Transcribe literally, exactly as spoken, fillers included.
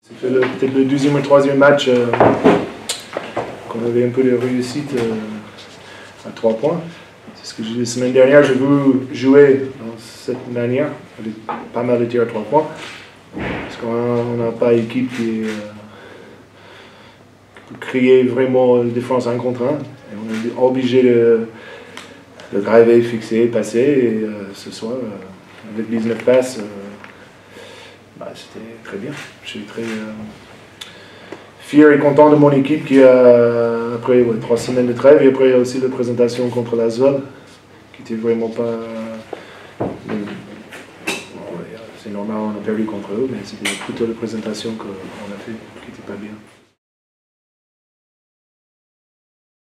C'était peut-être le deuxième ou troisième match euh, qu'on avait un peu de réussite euh, à trois points. C'est ce que j'ai dit la semaine dernière, j'ai voulu jouer dans cette manière, avec pas mal de tirs à trois points. Parce qu'on n'a pas une équipe qui euh, peut créer vraiment une défense un contre un. Et on est obligé de, de driver, fixer, passer. Et euh, ce soir, euh, avec dix-neuf passes, euh, bah, c'était très bien. Je suis très euh, fier et content de mon équipe qui a, après ouais, trois semaines de trêve, et après aussi la présentation contre l'Asvel, qui était vraiment pas... Euh, c'est normal, on a perdu contre eux, mais c'était plutôt la présentation qu'on a fait qui n'était pas bien.